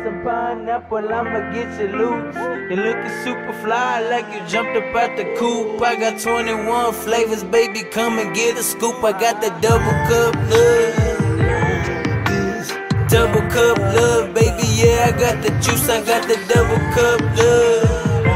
some pineapple, I'ma get you loose. You looking super fly like you jumped up out the coop. I got 21 flavors, baby, come and get a scoop. I got that double cup love. Double cup love, baby, yeah, I got the juice, I got the double cup love.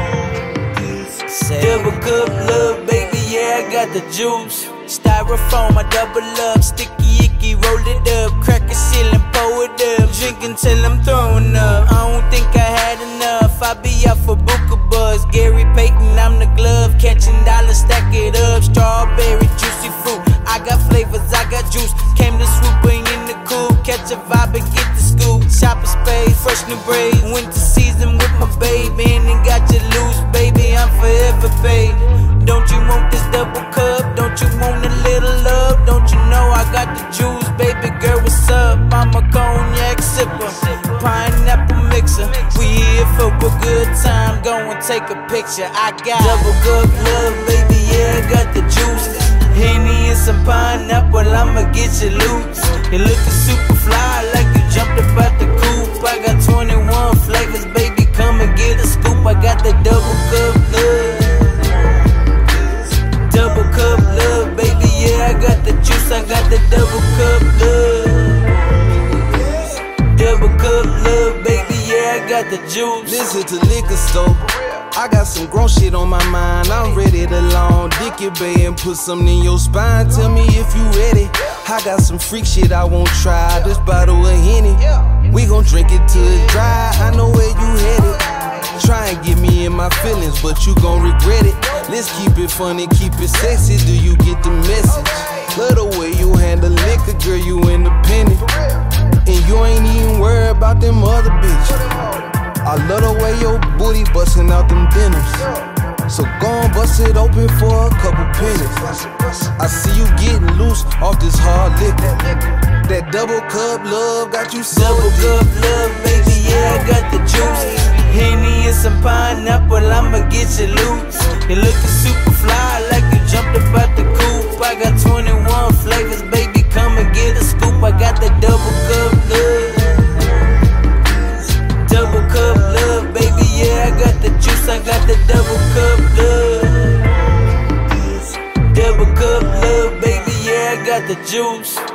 Double cup love, baby, yeah, I got the juice. Styrofoam, I double up, sticky icky, roll it up, crack a seal and pour it up, drink until I'm throwing up. I don't think I had enough, I be out for Booker Buzz, Gary Payton, I'm the glove, catching dollars, stack it up, strawberry, juicy fruit. I got flavors, I got juice, came to swooping in the coupe, catch a vibe and get the scoop. Chopper spade, fresh new braids, winter season with my baby, and it got you loose, baby, I'm forever paid. Don't you want this double cup? Don't you want a little love? Don't you know I got the juice, baby girl, what's up? I'm a cognac sipper, pineapple mixer. We here for a good time, go and take a picture. I got double cup love, baby, yeah, I got the juice. Henny and some pineapple, I'ma get you loose. You looking super fly like you jumped up out the coop. I got 21 flavors, baby, come and get a scoop. I got the double cup love. Double cup love, baby, yeah, I got the juice, I got the double cup love. Double cup love, baby, yeah, I got the juice. Listen to liquor store. I got some grown shit on my mind, I'm ready to long dick your bay and put something in your spine. Tell me if you ready. I got some freak shit I won't try, this bottle of Henny. We gon' drink it till it's dry, I know where you headed. Try and get me in my feelings, but you gon' regret it. Let's keep it funny, keep it sexy, do you get the message? Love the way you handle liquor, girl, you independent. And you ain't even worried about them other bitches. I love the way your booty bustin' out them denims. So go and bust it open for a couple pennies. I see you getting loose off this hard liquor. That double cup love got you so double cup love, baby, yeah, I got the juice. Henny and some pineapple, I'ma get you loose. You looking super fly like you jumped up out the coop. I got 21 flavors, baby, come and get a scoop. I got the double cup love. Double cup love, baby, yeah, I got the juice, I got the double cup love. Double cup love, baby, yeah, I got the juice.